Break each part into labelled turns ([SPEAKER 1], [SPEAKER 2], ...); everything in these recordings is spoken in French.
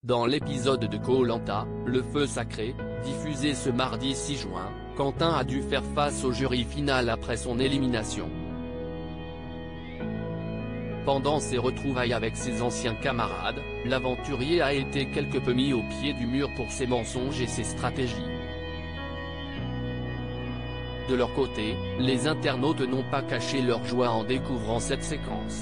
[SPEAKER 1] Dans l'épisode de Koh-Lanta, le feu sacré, diffusé ce mardi 6 juin, Quentin a dû faire face au jury final après son élimination. Pendant ses retrouvailles avec ses anciens camarades, l'aventurier a été quelque peu mis au pied du mur pour ses mensonges et ses stratégies. De leur côté, les internautes n'ont pas caché leur joie en découvrant cette séquence.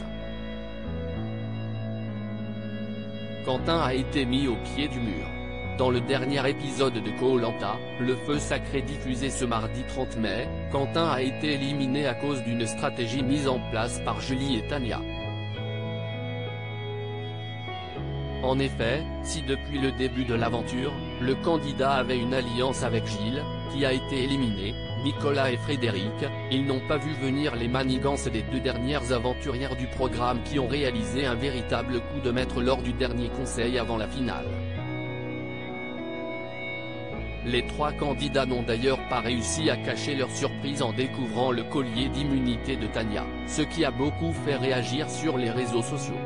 [SPEAKER 1] Quentin a été mis au pied du mur. Dans le dernier épisode de Koh-Lanta, le feu sacré diffusé ce mardi 30 mai, Quentin a été éliminé à cause d'une stratégie mise en place par Julie et Tania. En effet, si depuis le début de l'aventure, le candidat avait une alliance avec Gilles, qui a été éliminé, Nicolas et Frédéric, ils n'ont pas vu venir les manigances des deux dernières aventurières du programme qui ont réalisé un véritable coup de maître lors du dernier conseil avant la finale. Les trois candidats n'ont d'ailleurs pas réussi à cacher leur surprise en découvrant le collier d'immunité de Tania, ce qui a beaucoup fait réagir sur les réseaux sociaux.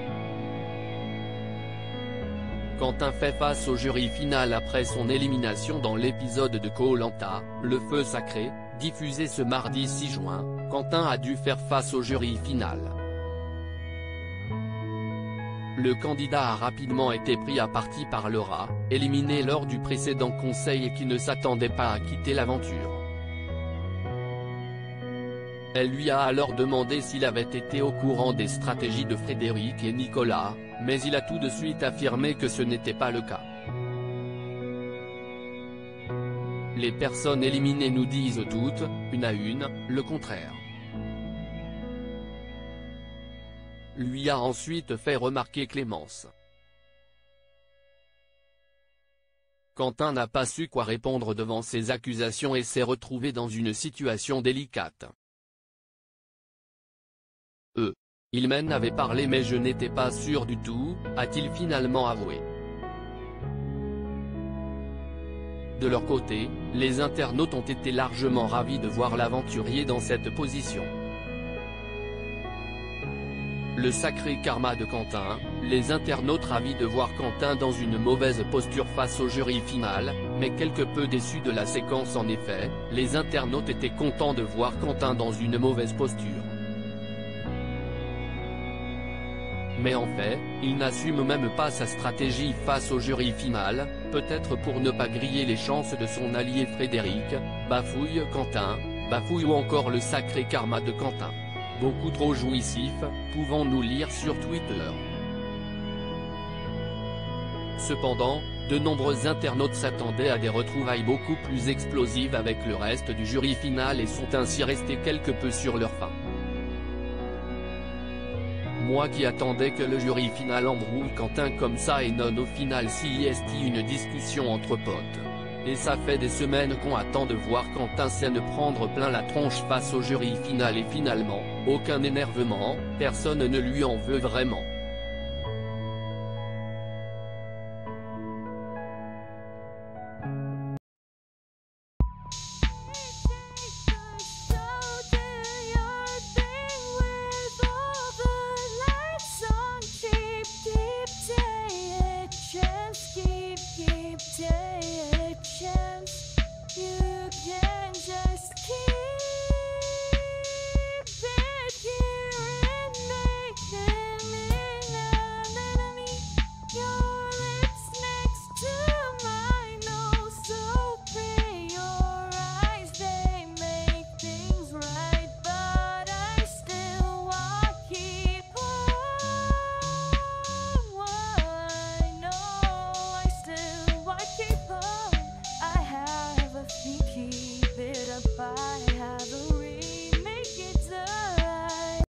[SPEAKER 1] Quentin fait face au jury final après son élimination dans l'épisode de Koh-Lanta, le feu sacré, diffusé ce mardi 6 juin, Quentin a dû faire face au jury final. Le candidat a rapidement été pris à partie par Laura, éliminé lors du précédent conseil et qui ne s'attendait pas à quitter l'aventure. Elle lui a alors demandé s'il avait été au courant des stratégies de Frédéric et Nicolas, mais il a tout de suite affirmé que ce n'était pas le cas. Les personnes éliminées nous disent toutes, une à une, le contraire. Lui a ensuite fait remarquer Clémence. Quentin n'a pas su quoi répondre devant ces accusations et s'est retrouvé dans une situation délicate. Il m'en avait parlé mais je n'étais pas sûr du tout, a-t-il finalement avoué. De leur côté, les internautes ont été largement ravis de voir l'aventurier dans cette position. Le sacré karma de Quentin, les internautes ravis de voir Quentin dans une mauvaise posture face au jury final, mais quelque peu déçus de la séquence en effet, les internautes étaient contents de voir Quentin dans une mauvaise posture. Mais en fait, il n'assume même pas sa stratégie face au jury final, peut-être pour ne pas griller les chances de son allié Frédéric, bafouille Quentin, bafouille ou encore le sacré karma de Quentin. Beaucoup trop jouissif, pouvons-nous lire sur Twitter. Cependant, de nombreux internautes s'attendaient à des retrouvailles beaucoup plus explosives avec le reste du jury final et sont ainsi restés quelque peu sur leur faim. Moi qui attendais que le jury final embrouille Quentin comme ça et non au final s'il y ait une discussion entre potes. Et ça fait des semaines qu'on attend de voir Quentin s'en prendre plein la tronche face au jury final et finalement, aucun énervement, personne ne lui en veut vraiment.